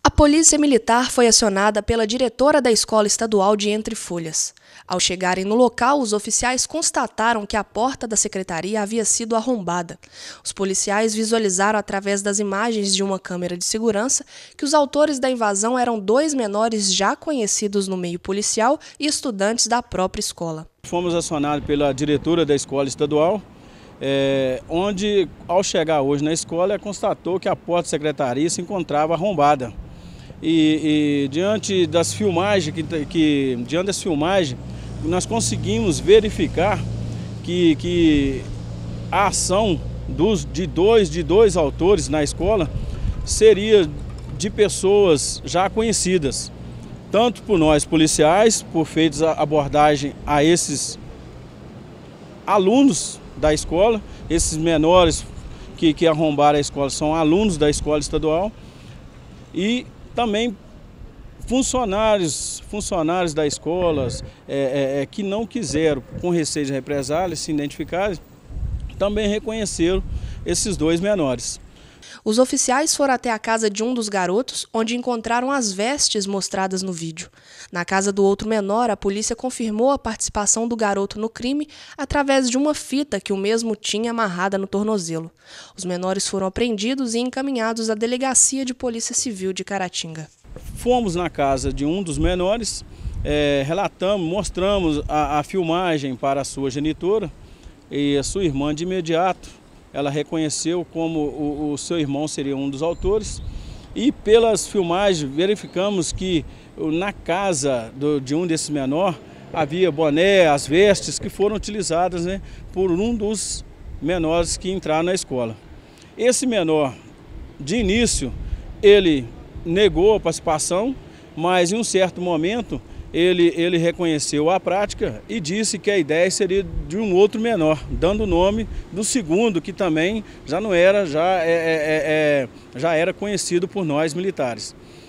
A polícia militar foi acionada pela diretora da Escola Estadual de Entre Folhas. Ao chegarem no local, os oficiais constataram que a porta da secretaria havia sido arrombada. Os policiais visualizaram através das imagens de uma câmera de segurança que os autores da invasão eram 2 menores já conhecidos no meio policial e estudantes da própria escola. Fomos acionados pela diretora da Escola Estadual, onde, ao chegar hoje na escola, constatou que a porta da secretaria se encontrava arrombada. E diante das filmagens, nós conseguimos verificar que a ação de dois autores na escola seria de pessoas já conhecidas, tanto por nós policiais, por feitos a abordagem a esses alunos da escola. Esses menores que arrombaram a escola são alunos da escola estadual, e também funcionários da escola que não quiseram, com receio de represália, se identificarem, também reconheceram esses 2 menores. Os oficiais foram até a casa de um dos garotos, onde encontraram as vestes mostradas no vídeo. Na casa do outro menor, a polícia confirmou a participação do garoto no crime através de uma fita que o mesmo tinha amarrada no tornozelo. Os menores foram apreendidos e encaminhados à Delegacia de Polícia Civil de Caratinga. Fomos na casa de um dos menores, mostramos a filmagem para a sua genitora, e a sua irmã de imediato ela reconheceu como o seu irmão seria um dos autores, e pelas filmagens verificamos que na casa de um desses menores havia boné, as vestes que foram utilizadas, por um dos menores que entraram na escola. Esse menor, de início, ele negou a participação, mas em um certo momento ele reconheceu a prática e disse que a ideia seria de um outro menor, dando o nome do segundo, que também já era conhecido por nós militares.